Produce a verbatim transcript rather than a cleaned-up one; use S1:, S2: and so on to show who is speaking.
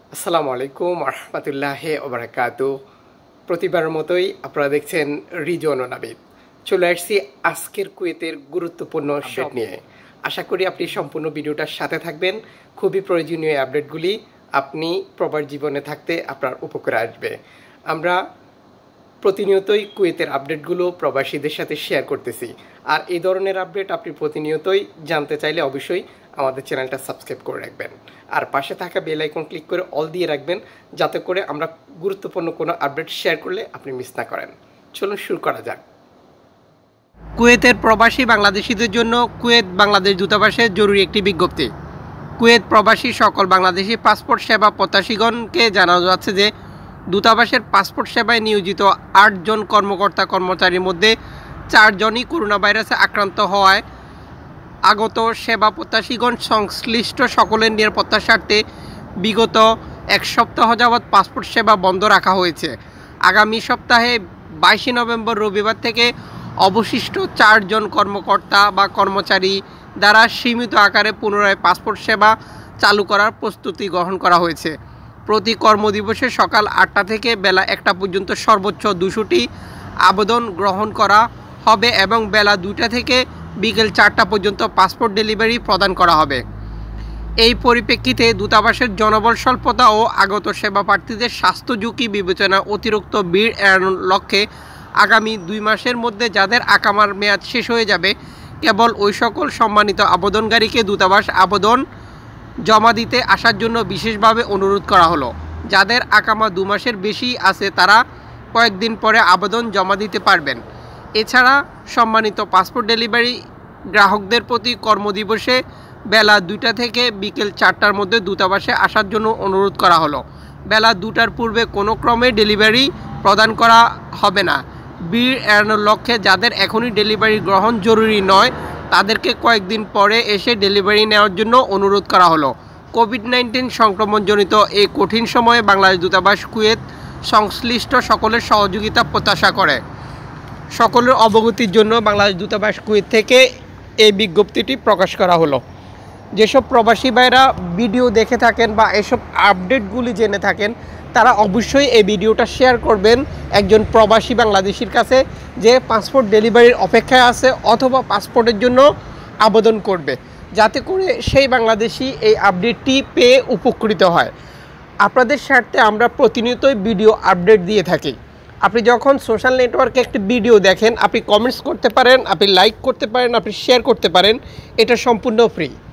S1: আসসালামু আলাইকুম রহমতুল্লাহি ওয়া বারাকাতুহু। প্রতিবারের মতোই আপনারা দেখছেন রিজন ও নাবিদ। চলে আসছি আজকের কুয়েতের গুরুত্বপূর্ণ আপডেট নিয়ে। আশা করি আপনি সম্পূর্ণ ভিডিওটার সাথে থাকবেন। খুবই প্রয়োজনীয় আপডেটগুলি আপনি প্রবাস জীবনে থাকতে আপনার উপকারে আসবে। আমরা প্রতিনিয়তই কুয়েতের আপডেটগুলো প্রবাসীদের সাথে শেয়ার করতেছি, আর এই ধরনের আপডেট আপনি প্রতিনিয়তই জানতে চাইলে অবশ্যই আমাদের চ্যানেলটা সাবস্ক্রাইব করে রাখবেন, আর পাশে থাকা বেল আইকন ক্লিক করে অল দিয়ে রাখবেন, যাতে করে আমরা গুরুত্বপূর্ণ কোনো আপডেট শেয়ার করলে আপনি মিস না করেন। চলুন শুরু করা যাক। কুয়েতের প্রবাসী বাংলাদেশিদের জন্য কুয়েত বাংলাদেশ দূতাবাসের জরুরি একটি বিজ্ঞপ্তি। কুয়েত প্রবাসী সকল বাংলাদেশি পাসপোর্ট সেবা প্রত্যাশীগণকে জানানো যাচ্ছে যে দূতাবাসের পাসপোর্ট সেবায় নিয়োজিত আটজন কর্মকর্তা কর্মচারীর মধ্যে চারজনই করোনা ভাইরাসে আক্রান্ত হওয়ায় আগত সেবা প্রত্যাশীগণ সংশ্লিষ্ট সকলের নিরাপত্তার স্বার্থে বিগত এক সপ্তাহ যাবৎ পাসপোর্ট সেবা বন্ধ রাখা হয়েছে। আগামী সপ্তাহে বাইশে নভেম্বর রবিবার থেকে অবশিষ্ট চারজন কর্মকর্তা বা কর্মচারী দ্বারা সীমিত আকারে পুনরায় পাসপোর্ট সেবা চালু করার প্রস্তুতি গ্রহণ করা হয়েছে। প্রতি কর্মদিবসে সকাল আটটা থেকে বেলা একটা পর্যন্ত সর্বোচ্চ দুশোটি আবেদন গ্রহণ করা হবে এবং বেলা দুইটা থেকে বিকেল চারটা পর্যন্ত পাসপোর্ট ডেলিভারি প্রদান করা হবে। এই পরিপ্রেক্ষিতে দূতাবাসের জনবল স্বল্পতা ও আগত সেবা প্রার্থীদের স্বাস্থ্য ঝুঁকি বিবেচনা অতিরিক্ত ভিড় এড়ানোর লক্ষ্যে আগামী দুই মাসের মধ্যে যাদের আকামার মেয়াদ শেষ হয়ে যাবে কেবল ওই সকল সম্মানিত আবেদনকারীকে দূতাবাস আবেদন জমা দিতে আসার জন্য বিশেষভাবে অনুরোধ করা হলো। যাদের আকামা দু মাসের বেশি আছে তারা কয়েকদিন পরে আবেদন জমা দিতে পারবেন। এছাড়া সম্মানিত পাসপোর্ট ডেলিভারি গ্রাহকদের প্রতি কর্মদিবসে বেলা দুইটা থেকে বিকেল চারটার মধ্যে দূতাবাসে আসার জন্য অনুরোধ করা হলো। বেলা দুটার পূর্বে কোনো ক্রমে ডেলিভারি প্রদান করা হবে না। ভিড় এড়ানোর লক্ষ্যে যাদের এখনই ডেলিভারি গ্রহণ জরুরি নয় তাদেরকে কয়েকদিন পরে এসে ডেলিভারি নেওয়ার জন্য অনুরোধ করা হলো। কোভিড নাইন্টিন সংক্রমণজনিত এই কঠিন সময়ে বাংলাদেশ দূতাবাস কুয়েত সংশ্লিষ্ট সকলের সহযোগিতা প্রত্যাশা করে। সকলের অবগতির জন্য বাংলাদেশ দূতাবাস কুয়েত থেকে এই বিজ্ঞপ্তিটি প্রকাশ করা হলো। যেসব প্রবাসী ভাইরা ভিডিও দেখে থাকেন বা এসব আপডেটগুলি জেনে থাকেন তারা অবশ্যই এই ভিডিওটা শেয়ার করবেন একজন প্রবাসী বাংলাদেশির কাছে যে পাসপোর্ট ডেলিভারির অপেক্ষায় আছে অথবা পাসপোর্টের জন্য আবেদন করবে, যাতে করে সেই বাংলাদেশি এই আপডেটটি পেয়ে উপকৃত হয়। আপনাদের স্বার্থে আমরা প্রতিনিয়তই ভিডিও আপডেট দিয়ে থাকি। আপনি যখন সোশ্যাল নেটওয়ার্কে একটি ভিডিও দেখেন আপনি কমেন্টস করতে পারেন, আপনি লাইক করতে পারেন, আপনি শেয়ার করতে পারেন, এটা সম্পূর্ণ ফ্রি।